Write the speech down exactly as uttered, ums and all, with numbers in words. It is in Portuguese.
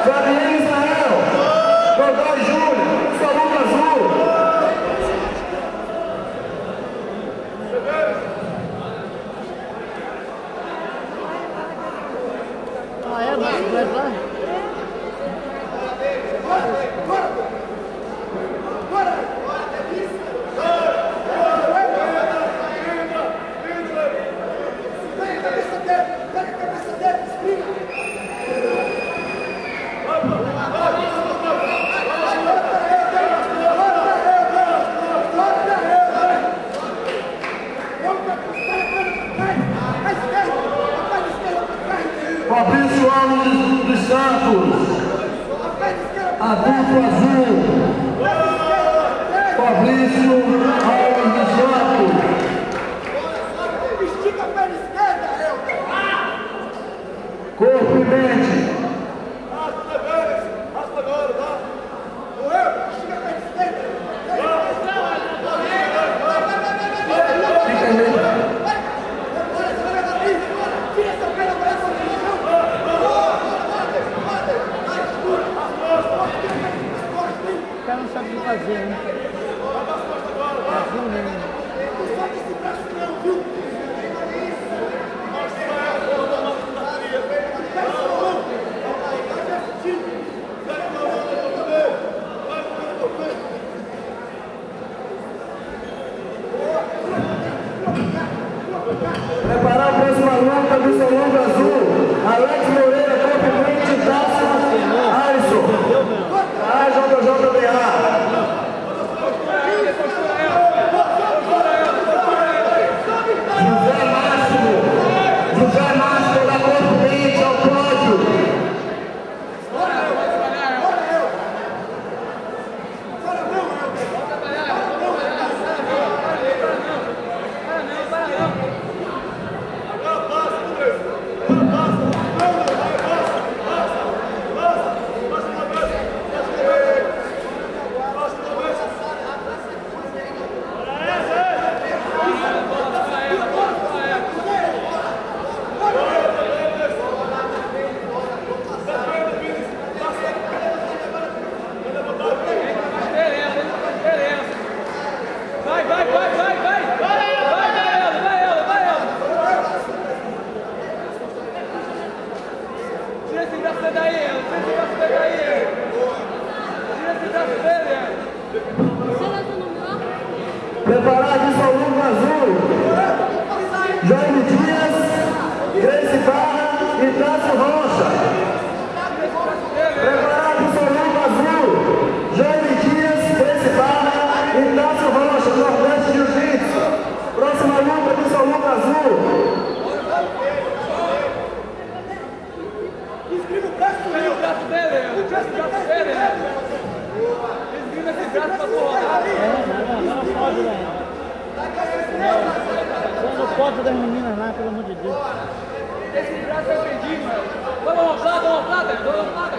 Gabriel Israel, Godoy Júnior, Saludo Azul. Ah, é? Vai lá? Fabrício Alves dos Santos, adulto azul. Fabrício Alves dos Santos. Estica a perna esquerda, Helder. Corpo e mente. Raspa agora, raspa agora, tá? O Helder, estica a perna esquerda. Fica aí. Tira essa perna para essa posição. O cara não sabe o que fazer, né? Azul mesmo. Solta esse braço não, viu? Preparar a próxima luta do Saludo Azul. Alex Moreira, corpo e mente, Tasso, Alisson. A J J B A. José Máximo, José Máximo da corpo e mente ao pódio. Vai, vai, vai, vai, vai! Vai, vai, vai ela, vai ela, vai ela! Tira esse braço daí, ela! Tira esse braço daí, ela! Tira esse braço dele, ela! Preparar de Saludo Azul. Jaime Dias, Grace Barra e Tasso Rocha. Preparar de Saludo Azul. Jaime Dias, Grace Barra e Tasso Rocha, Nordeste Jiu-Jitsu. Próxima luta de Saludo Azul. Escreva o braço do Tira o braço dele, ela! Tira esse braço dele, ela! Esgrima esse braço pra porra! Não, não, não pode lá. Não pode das meninas lá, pelo amor de Deus. Esse braço é pedido, mano! Vamos lá, vamos lá, vamos lá!